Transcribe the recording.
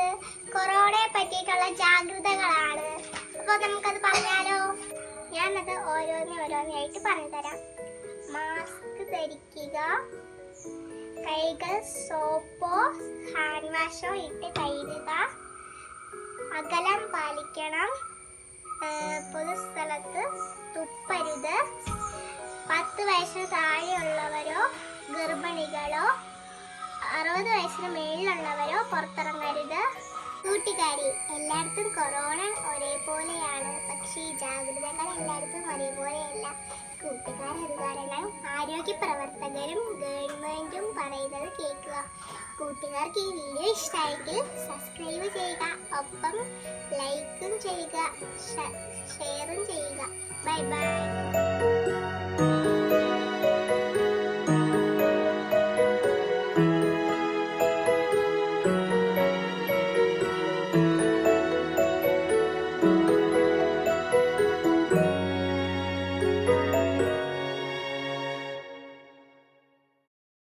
കൊറോണയെ പറ്റിയിട്ടുള്ള ജാഗ്രതകളാണ്. അപ്പോൾ നമുക്കത് പറഞ്ഞാലോ? ഞാനത് ഓരോന്നായിട്ട് പറഞ്ഞു തരാം. മാസ്ക് ധരിക്കുക, കൈകൾ സോപ്പോ ഹാൻഡ് വാഷോ ഇട്ട് കഴുകുക, അകലം പാലിക്കണം, പൊതുസ്ഥലത്ത് തുപ്പരുത്, 10 വയസ്സിന് താഴെയുള്ളവരോ ഗർഭിണികളോ 60 വയസ്സിന് മേളിലുള്ളവരോ പുറത്തിറങ്ങരുത്. കൂട്ടുകാരി, എല്ലായിടത്തും കൊറോണ ഒരേപോലെയാണ്, പക്ഷേ ഈ ജാഗ്രതകൾ എല്ലായിടത്തും ഒരേപോലെയല്ല. കൂട്ടുകാരത് കാരണം ആരോഗ്യ പ്രവർത്തകരും ഗവൺമെന്റും പറയുന്നത് കേൾക്കുക. കൂട്ടുകാർക്ക് ഈ വീഡിയോ ഇഷ്ടമായെങ്കിൽ സബ്സ്ക്രൈബ് ചെയ്യുക, ഒപ്പം ലൈക്കും ചെയ്യുക, ഷെയറും ചെയ്യുക. Bye by.